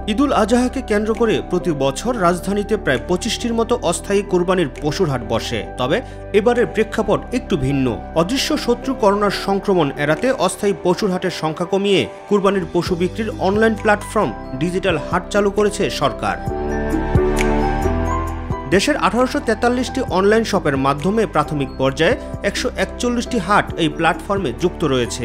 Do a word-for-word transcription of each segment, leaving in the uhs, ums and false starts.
ঈদুল আজহাকে কেন্দ্র করে প্রতি বছর রাজধানীতে প্রায় পঁচিশটির মতো অস্থায়ী কোরবানির পশুর হাট বসে। তবে এবারের প্রেক্ষাপট একটু ভিন্ন। অদৃশ্য শত্রু করোনার সংক্রমণ এড়াতে অস্থায়ী পশুর হাটের সংখ্যা কমিয়ে কুরবানির পশু বিক্রির অনলাইন প্ল্যাটফর্ম ডিজিটাল হাট চালু করেছে সরকার। দেশের আঠারোশো তেতাল্লিশটি অনলাইন শপের মাধ্যমে প্রাথমিক পর্যায়ে একশো একচল্লিশটি হাট এই প্ল্যাটফর্মে যুক্ত রয়েছে।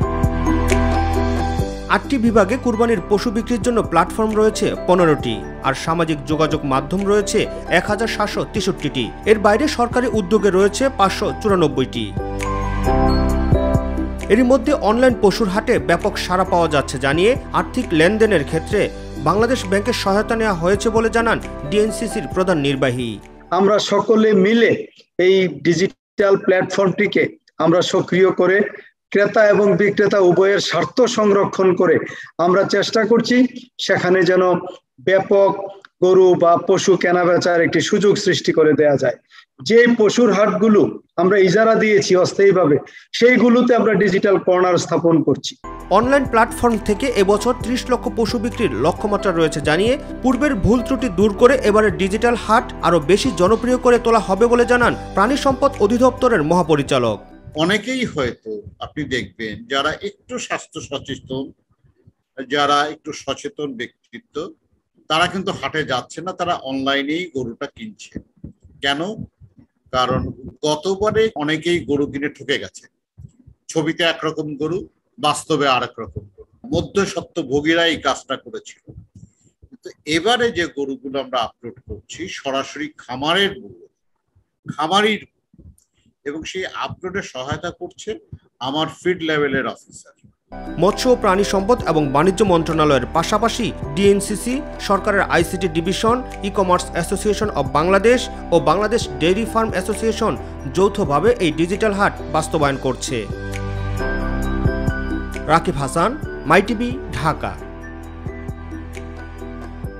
আটটি বিভাগে কুরবানির পশু বিক্রির জন্য প্ল্যাটফর্ম রয়েছে পনেরোটি, আর সামাজিক যোগাযোগ মাধ্যম রয়েছে এক হাজার সাতশো তেষট্টিটি। এর বাইরে সরকারি উদ্যোগে রয়েছে পাঁচশো চুরানব্বইটি। এরই মধ্যে অনলাইন পশুর হাটে ব্যাপক সাড়া পাওয়া যাচ্ছে জানিয়ে আর্থিক লেনদেনের ক্ষেত্রে বাংলাদেশ ব্যাংকের সহায়তা নেওয়া হয়েছে বলে জানান ডিএনসিসির প্রধান নির্বাহী। আমরা সকলে মিলে এই ডিজিটাল প্ল্যাটফর্মটিকে আমরা সক্রিয় করে ক্রেতা এবং বিক্রেতা উভয়ের স্বার্থ সংরক্ষণ করে আমরা চেষ্টা করছি সেখানে যেন ব্যাপক গরু বা পশু কেনাবেচার একটি সুযোগ সৃষ্টি করে দেয়া যায়। যে পশুর হাটগুলো আমরা ইজারা দিয়েছি অস্থায়ীভাবে, সেইগুলোতে আমরা ডিজিটাল কর্নার স্থাপন করছি। অনলাইন প্ল্যাটফর্ম থেকে এবছর ত্রিশ লক্ষ পশু বিক্রির লক্ষ্যমাত্রা রয়েছে জানিয়ে পূর্বের ভুল ত্রুটি দূর করে এবারে ডিজিটাল হাট আরো বেশি জনপ্রিয় করে তোলা হবে বলে জানান প্রাণী সম্পদ অধিদপ্তরের মহাপরিচালক। অনেকেই হয়তো আপনি দেখবেন যারা একটু স্বাস্থ্য সচেতন, যারা একটু সচেতন ব্যক্তিত্ব, তারা কিন্তু হাটে যাচ্ছে না, তারা অনলাইনেই গরুটা কিনছে। কেন? কারণ গতবারে অনেকেই গরু কিনে ঠকে গেছে। ছবিতে একরকম গরু, বাস্তবে আরেক রকম গরু, মধ্যস্বত্ব ভোগীরা এই কাজটা করেছিল। কিন্তু এবারে যে গরুগুলো আমরা আপলোড করছি সরাসরি খামারের গরু, খামারির, এবং সেই আপলোডে সহায়তা করছে আমার ফিড লেভেলের অফিসার। মৎস্য ও প্রাণী সম্পদ এবং বাণিজ্য মন্ত্রণালয়ের পাশাপাশি ডিএনসিসি, সরকারের ICT division, e commerce association of Bangladesh ও বাংলাদেশ ডেইরি ফার্ম অ্যাসোসিয়েশন যৌথভাবে এই ডিজিটাল হাট বাস্তবায়ন করছে। রাকিব হাসান, মাইটিভি, ঢাকা।